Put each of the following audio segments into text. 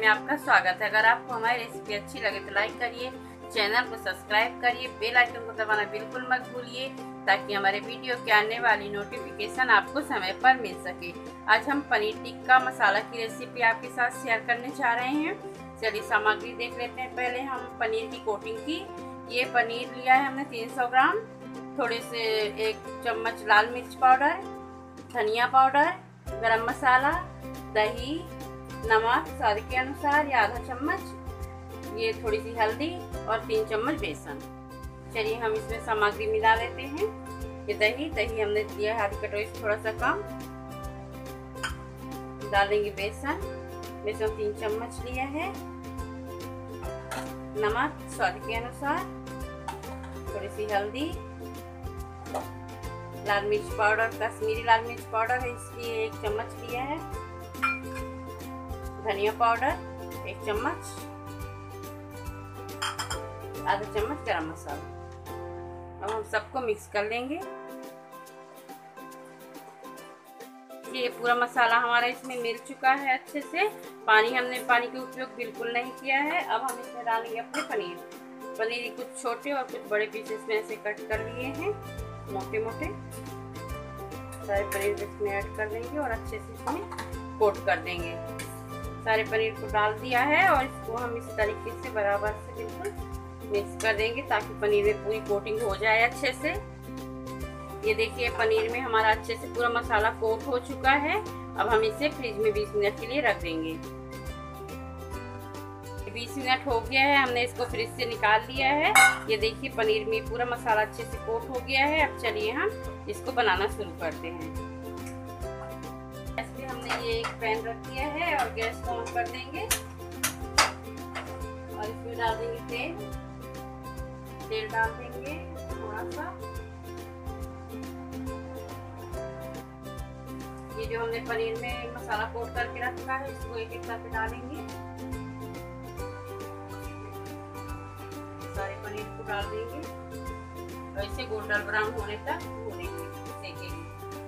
आपका स्वागत है। अगर आपको हमारी रेसिपी अच्छी लगे तो लाइक करिए, चैनल को सब्सक्राइब करिए, बेल आइकन को दबाना बिल्कुल मत भूलिए ताकि हमारे वीडियो की आने वाली नोटिफिकेशन आपको समय पर मिल सके। आज हम पनीर टिक्का मसाला की रेसिपी आपके साथ शेयर करने जा रहे हैं। चलिए सामग्री देख लेते हैं। पहले हम पनीर की कोटिंग की। ये पनीर लिया है हमने 300 ग्राम, थोड़े से 1 चम्मच लाल मिर्च पाउडर, धनिया पाउडर, गरम मसाला, दही, नमक स्वाद के अनुसार या आधा चम्मच, ये थोड़ी सी हल्दी और 3 चम्मच बेसन। चलिए हम इसमें सामग्री मिला लेते हैं। ये दही हमने लिया है आधी कटोरी से थोड़ा सा कम। डालेंगे बेसन 3 चम्मच लिया है, नमक स्वाद के अनुसार, थोड़ी सी हल्दी, लाल मिर्च पाउडर कश्मीरी लाल मिर्च पाउडर है इसलिए 1 चम्मच लिया है, धनिया पाउडर 1 चम्मच, आधा चम्मच गरम मसाला। अब हम सबको मिक्स कर लेंगे। ये पूरा मसाला हमारा इसमें मिल चुका है अच्छे से। पानी का उपयोग बिल्कुल नहीं किया है। अब हम इसमें डालेंगे अपने पनीर कुछ छोटे और कुछ बड़े पीसेस में ऐसे कट कर लिए हैं, मोटे मोटे सारे पनीर इसमें ऐड कर देंगे और अच्छे से इसमें कोट कर देंगे। सारे पनीर को डाल दिया है और इसको हम इस तरीके से बराबर से बिल्कुल मिक्स कर देंगे ताकि पनीर में पूरी कोटिंग हो जाए अच्छे से। ये देखिए पनीर में हमारा अच्छे से पूरा मसाला कोट हो चुका है। अब हम इसे फ्रिज में 20 मिनट के लिए रख देंगे। 20 मिनट हो गया है, हमने इसको फ्रिज से निकाल लिया है। ये देखिए पनीर में पूरा मसाला अच्छे से कोट हो गया है। अब चलिए हम इसको बनाना शुरू करते हैं। गैस पे हमने ये एक पैन रख दिया है और गैस को ऑन कर देंगे और इसमें डाल देंगे तेल डाल देंगे थोड़ा सा। ये जो हमने पनीर में मसाला कोट करके रखा है इसको एक साथ डालेंगे। सारे पनीर को डाल देंगे और इसे गोल्डन ब्राउन होने तक भूनेंगे, सेकेंगे।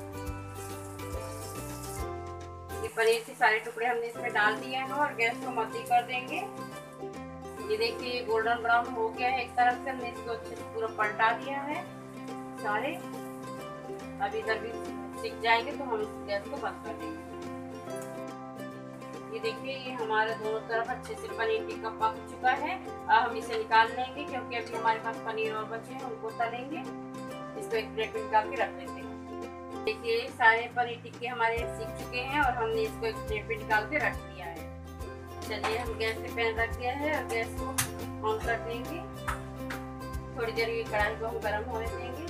ये पनीर के सारे टुकड़े हमने इसमें डाल दिए हैं और गैस को मध्य कर देंगे। ये देखिए ये गोल्डन ब्राउन हो गया है एक तरफ से। हमने इसको अच्छे से पूरा पलटा दिया है सारे। अब इधर भी सिक जाएंगे तो हम इस गैस को बंद कर देंगे। ये देखिए ये हमारे दोनों तरफ अच्छे से पनीर टिक्का पक चुका है। अब हम इसे निकाल लेंगे क्योंकि अभी हमारे पास पनीर और बचे हैं, उनको तलेंगे। इसको एक प्लेट में निकाल के रख लेते हैं। देखिए सारे पनीर टिक्के हमारे सीख चुके हैं और हमने इसको एक प्लेट में निकाल के रख दिया है। चलिए हम गैस पे पैन रख दिया है और गैस को ऑन कर देंगे। थोड़ी देर ये कढ़ाई को हम गर्म होने देंगे।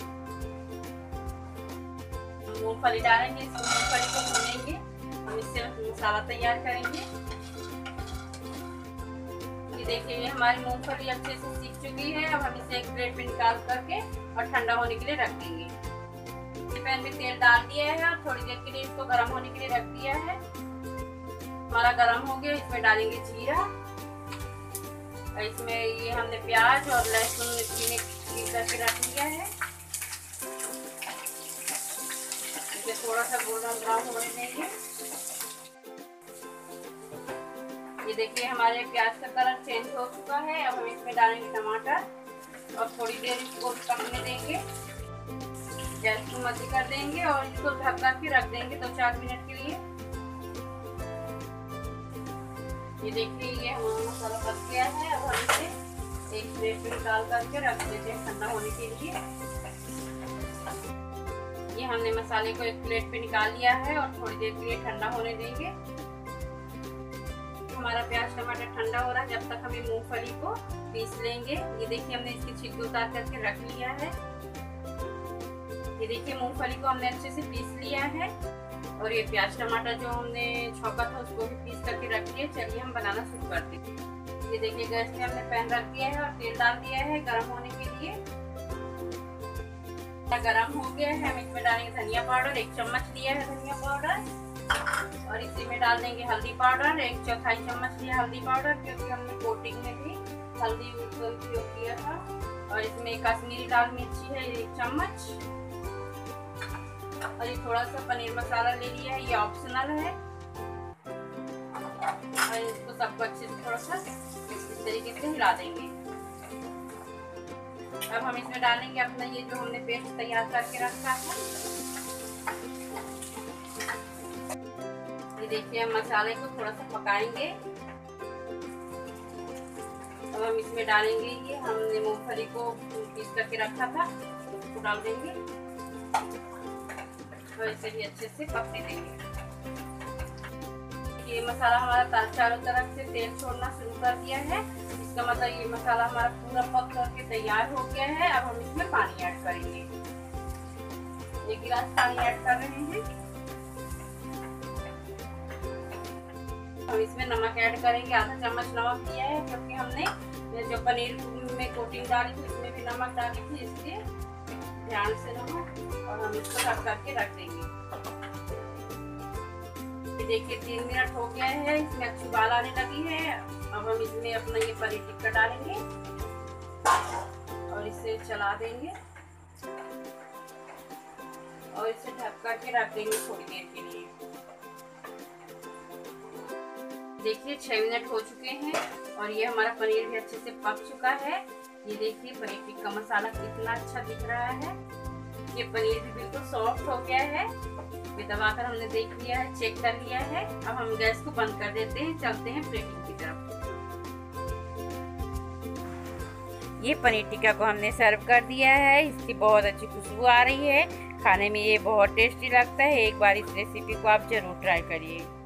मूंगफली डालेंगे, इसको मूंगफली को भूनेंगे। हम इससे मसाला तैयार करेंगे। ये देखिए ये हमारी मूंगफली अच्छे से सीख चुकी है। अब हम इसे एक प्लेट में निकाल करके और ठंडा होने के लिए रख देंगे। पैन में तेल डाल दिया है और थोड़ी देर के लिए इसको गर्म होने के लिए रख दिया है। हमारा गर्म हो गया, इसमें डालेंगे जीरा और इसमें ये हमने प्याज और लहसुन चीनी करके रख लिया है। इसे थोड़ा सा गोल्डन ब्राउन होने देंगे। ये देखिए हमारे प्याज का कलर चेंज हो चुका है। अब हम इसमें डालेंगे टमाटर और थोड़ी देर इसको पकने देंगे। गैस को मध्य कर देंगे और इसको ढक कर के रख देंगे 2-4 मिनट के लिए। ये देखिए ये हमारा मसाला पक गया है। अब हम इसे एक प्लेट में निकाल करके रख देते हैं ठंडा होने के लिए। ये हमने मसाले को एक प्लेट पे निकाल लिया है और थोड़ी देर के लिए ठंडा होने देंगे। हमारा प्याज टमाटर ठंडा हो रहा है, जब तक हमें मूंगफली को पीस लेंगे। ये देखिए हमने इसकी छिलके उतार करके रख लिया है। ये देखिए मूंगफली को हमने अच्छे से पीस लिया है और ये प्याज टमाटर जो हमने छौंका था उसको भी पीस करके रख लिया। चलिए हम बनाना शुरू करते हैं। ये देखिए गैस पे हमने पैन रख दिया है और तेल डाल दिया है गर्म होने के लिए। गरम हो गया है, हम इसमें डालेंगे धनिया पाउडर 1 चम्मच लिया है धनिया पाउडर और इसी में डाल देंगे हल्दी पाउडर 1/4 चम्मच लिया हल्दी पाउडर, क्योंकि हमने कोटिंग में भी हल्दी का उपयोग किया था। और इसमें कश्मीरी लाल मिर्ची है 1 चम्मच और ये थोड़ा सा पनीर मसाला ले लिया है, ये ऑप्शनल है। और इसको सबको अच्छे से थोड़ा सा इस तरीके से हिला देंगे। अब हम इसमें डालेंगे अपना ये जो हमने पेस्ट तैयार करके रखा था। ये देखिए हम मसाले को थोड़ा सा पकाएंगे। अब हम इसमें डालेंगे ये हमने मूंगफली को पीस करके रखा था, उसको डाल देंगे और इसे भी अच्छे से पकने देंगे। ये मसाला हमारा चारों तरफ से तेल छोड़ना शुरू कर दिया है, इसका मतलब ये मसाला हमारा पूरा पक करके तैयार हो गया है। अब हम इसमें पानी ऐड करेंगे, 1 गिलास पानी ऐड कर रहे हैं। हम इसमें नमक ऐड करेंगे, आधा चम्मच नमक दिया है क्योंकि हमने जो पनीर में कोटिंग डाली थी उसमें भी नमक डाली थी, इसलिए ध्यान से नमक। और हम इसको ढक करके रख देंगे। देखिए 3 मिनट हो गया है, इसमें अच्छी उबाल आने लगी है। अब हम इसमें अपना ये पनीर टिक्का डालेंगे और इसे चला देंगे और इसे ढक करके रख देंगे थोड़ी देर के लिए। देखिए 6 मिनट हो चुके हैं और ये हमारा पनीर भी अच्छे से पक चुका है। ये देखिए पनीर टिक्का मसाला कितना अच्छा दिख रहा है। ये पनीर भी बिल्कुल सॉफ्ट हो गया है। ये दबाकर हमने देख लिया है, चेक कर लिया है। अब हम गैस को बंद कर देते हैं, चलते हैं प्लेटिंग की तरफ। ये पनीर टिक्का को हमने सर्व कर दिया है। इसकी बहुत अच्छी खुशबू आ रही है, खाने में ये बहुत टेस्टी लगता है। एक बार इस रेसिपी को आप जरूर ट्राई करिए।